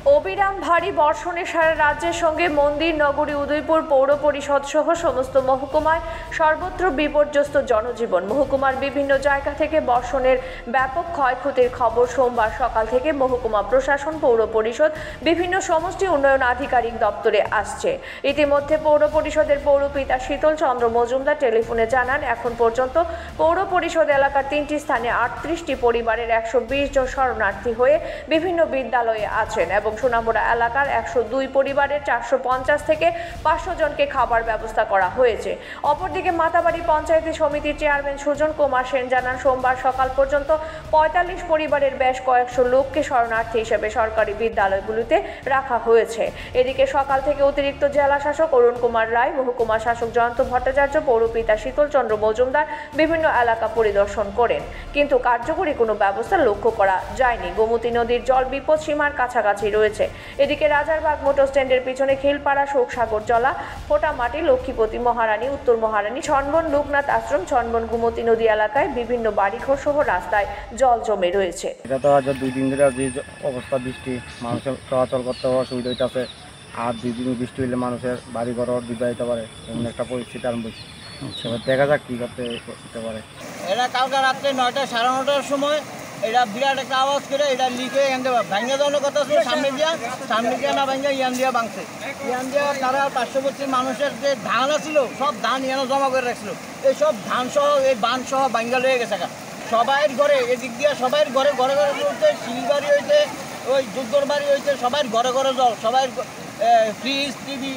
অবিরাম ভারী বর্ষণে সারা রাজ্যের সঙ্গে মন্দির নগরী উদয়পুর পৌর পরিষদ সহ সমস্ত মহকুমায় সর্বত্র বিপর্যস্ত জনজীবন। মহকুমার বিভিন্ন জায়গা থেকে বর্ষণের ব্যাপক ক্ষয়ক্ষতির খবর সোমবার সকাল থেকে মহকুমা প্রশাসন, পৌর পরিষদ, বিভিন্ন সমষ্টি উন্নয়ন আধিকারিক দপ্তরে আসছে। ইতিমধ্যে পৌর পরিষদের পৌরপিতা শীতল চন্দ্র মজুমদার টেলিফোনে জানান, এখন পর্যন্ত পৌর পরিষদ এলাকার 3টি স্থানে 38টি পরিবারের 120 জন শরণার্থী হয়ে বিভিন্ন বিদ্যালয়ে আছেন এবং সোনামুড়া এলাকার 102 পরিবারের 450 থেকে 500 জনকে খাবার ব্যবস্থা করা হয়েছে। অপরদিকে মাতাবাড়ি পঞ্চায়েত সমিতির চেয়ারম্যান সুজন কুমার সেন জানান, সোমবার সকাল পর্যন্ত 45 পরিবারের বেশ কয়েকশো লোককে শরণার্থী হিসেবে সরকারি বিদ্যালয়গুলিতে রাখা হয়েছে। এদিকে সকাল থেকে অতিরিক্ত জেলা শাসক অরুণ কুমার রায়, মহকুমা শাসক জয়ন্ত ভট্টাচার্য, পৌরপিতা শীতল চন্দ্র মজুমদার বিভিন্ন এলাকা পরিদর্শন করেন, কিন্তু কার্যকরী কোনো ব্যবস্থা লক্ষ্য করা যায়নি। গোমতী নদীর জল বিপদ সীমার কাছাকাছি রয়েছে। এদিকে রাজারবাগ মোটর স্ট্যান্ডের পিছনে খিলপাড়া, শোকসাগর জলা, ফোটামাটি, লক্ষ্মীপতি মহারানী, উত্তর মহারানী, ছনবন, লোকনাথ আশ্রম, ছনবন, গোমতী নদী এলাকায় বিভিন্ন বাড়িঘর সহ রাস্তায় জল জমে রয়েছে। এটা তো আজ 2 দিন ধরে যে অবস্থা, বৃষ্টি, মানুষের চলাচল করতে অসুবিধা হইতেছে। আর 2 দিন বৃষ্টি হইলে মানুষের বাড়ি ঘর ডুবে যেতে পারে, এমন একটা পরিস্থিতি আরম্ভ হয়েছে। সেবার দেখা যাক কী করতে পারে। এরা কালকে রাত্রে 9টা সাড়ে 9টার সময় এটা বিরাট একটা আওয়াজ করে এটা লিখে ভাঙে দেওয়ার কথা ছিল। সামনে দিয়ে না ভাঙে ইয়ান দিয়া ভাঙছে। ইয়ান দিয়া তারা পার্শ্ববর্তী মানুষের যে ধান আছিল সব ধান ইয়ানো জমা করে রাখছিল। এই সব ধান সহ এই বান সহ ভাঙ্গা লয়ে গেছে। সবাইয়ের ঘরে এদিক দিয়ে সবাইয়ের ঘরে ঘরে ঘরে হইতে, শিলবাড়ি হইতে, ওই যুদ্ধর বাড়ি হইতে, সবাইয়ের ঘরে ঘরে জল। সবাই ফ্রিজ, টিভি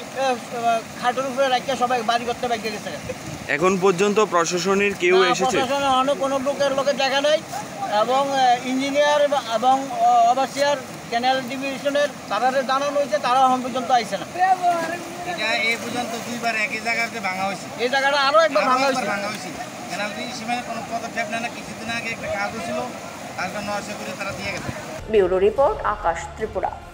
খাটের উপরে রাখিয়ে সবাই বাড়ি করতে বাইকে গেছে। এখন পর্যন্ত প্রশাসনের কেউ এসেছে? প্রশাসনের অনেক কোনো লোকের দেখা নেই এবং ইঞ্জিনিয়ার এবং ওভারসিয়ার ক্যানাল ডিভিশনের তারা জানানো হয়েছে, তারাও এখন পর্যন্ত আইছে না। এটা এই পর্যন্ত 2বার একই জায়গাতে ভাঙা হয়েছে। এই জায়গাটা আরও একবার ভাঙা হয়েছে। ক্যানাল ডিভিশনের কোনো পদক্ষেপ নেয় না। কিছুদিন আগে একটা কাজ হয়েছিল, কাজটা নষ্ট করে তারা দিয়ে গেছে। Bureau report, Akash Tripura.